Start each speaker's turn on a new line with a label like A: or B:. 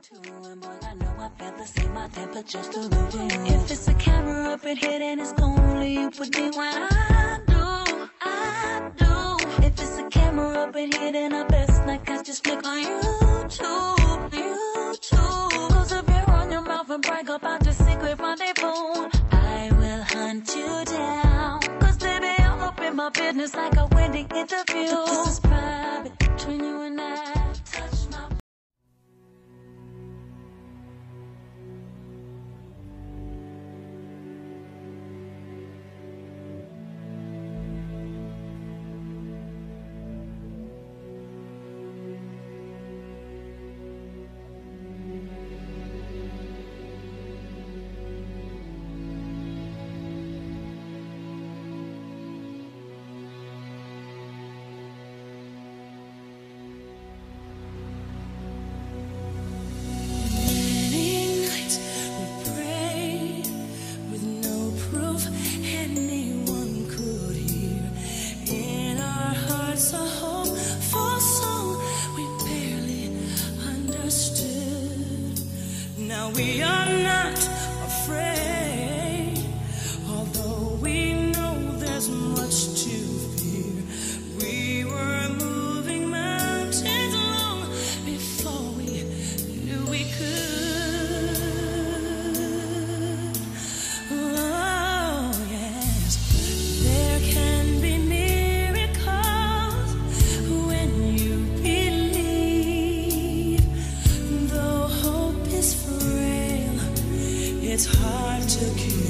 A: And boy, I know I've never seen my temper just through the wind. If it's a camera up in here, then it's only you with me when I do. If it's a camera up in here, then I best not catch just click on YouTube. Close up your on your mouth and brag about the secret rendezvous. I will hunt you down. Cause baby, I'm up in my business like a wedding interview. But this is private between you and I. Touch my
B: we are not afraid, although we know there's much to fear. We were moving mountains long before we knew we could. Oh, yes, there can be miracles when you believe, though hope is free. It's hard to keep.